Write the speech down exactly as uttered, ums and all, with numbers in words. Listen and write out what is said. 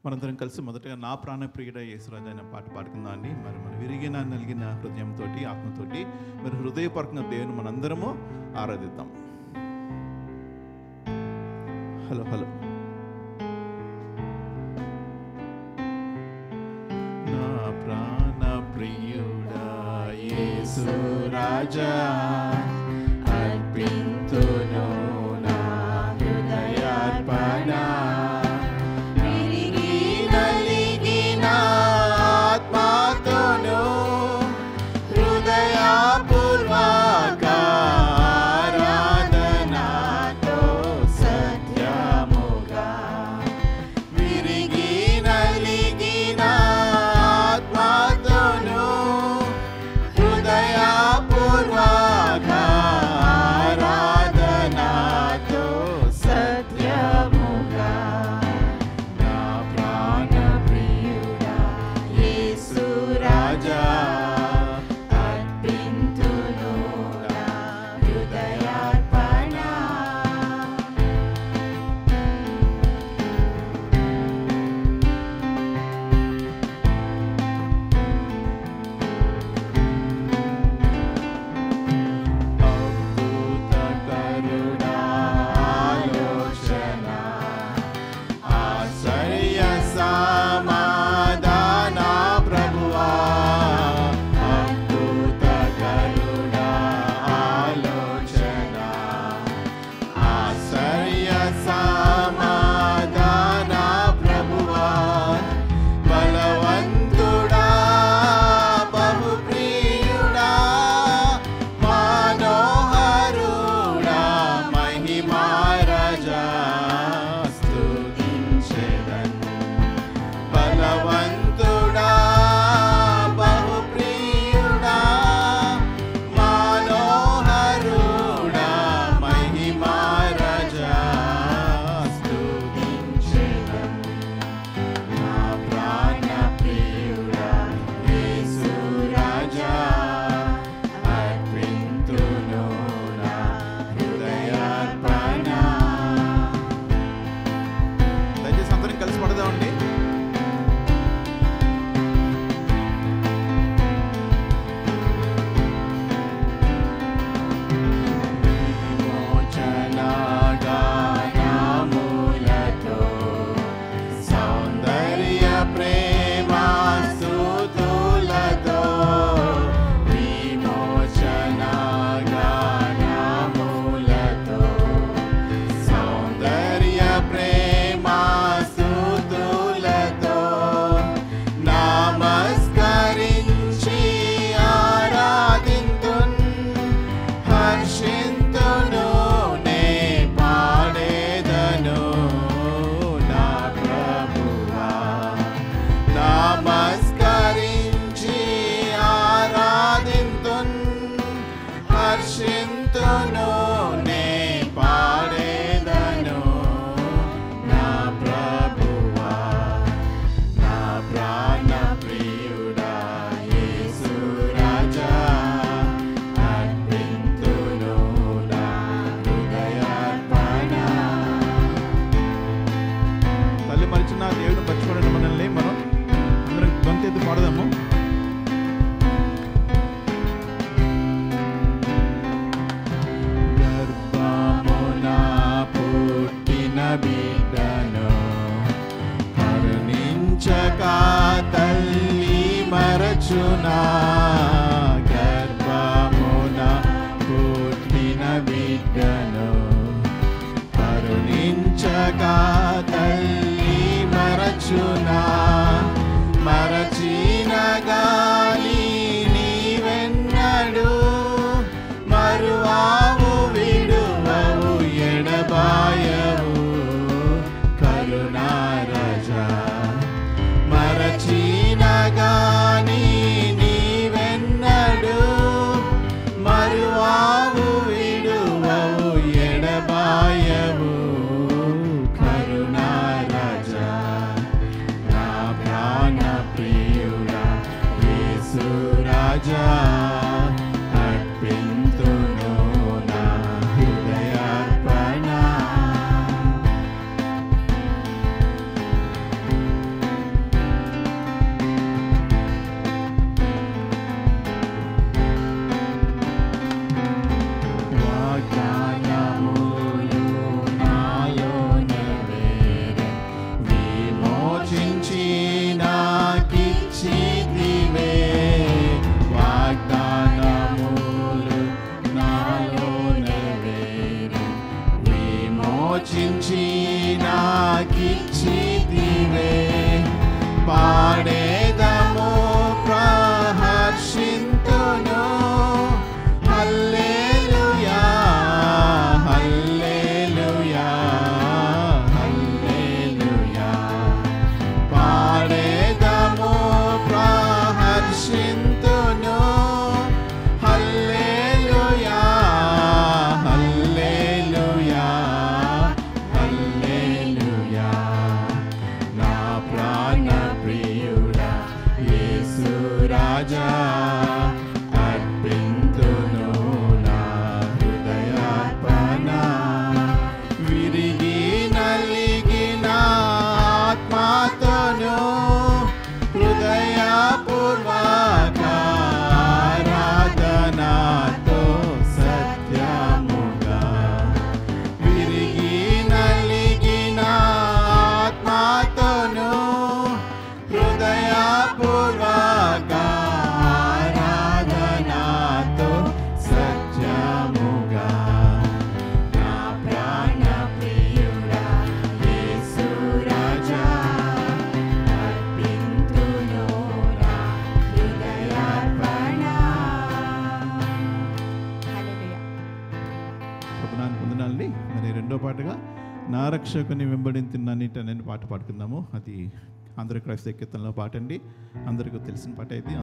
మనందరం కలిసి మొదటగా నా ప్రాణప్రియుడ యేసురాజు అనే పాట పాడుకుందాం అండి. మరి మన విరిగిన నలిగిన హృదయంతో ఆత్మతోటి మరి హృదయపూర్వకంగా దేవుని మనందరము ఆరాధిద్దాం. హలో హలో నా ప్రాణప్రియుడా యేసురాజా అర్పింతును నా హృదయార్పణ విమోచించి నాకిచ్చితివే వాగ్దానములు నాలో నెరవేరు విమోచించి నాకిచ్చితివే పాడేదము ప్రహర్షింతును హల్లెలూయా హల్లెలూయా హల్లెలూయా పాడేదము ప్రహర్షింతును హల్లెలూయా హల్లెలూయా హల్లెలూయా నా ప్రాణ ప్రియుడా యేసు రాజా అర్పింతును నా హృదయార్పణ విరిగి నలిగిన ఆత్మతోను హృదయపూర్వక ఆరాధనతో సత్యముగా విరిగి నలిగిన ఆత్మతోను హృదయపూర్వక ఆరాధనతో సత్యముగా నా ప్రాణ ప్రియుడా యేసు రాజా అర్పింతును నా హృదయార్పణ. వందనాలు వందనాలండి. మరి రెండో పాటగా నా రక్షకుని వెంబడింతున్నన్నిటి అనే పాట పాడుకుందాము. అది ఆంధ్ర క్రైస్తవ కీర్తనలో పాట అండి. అందరికీ తెలిసిన పాట ఇది.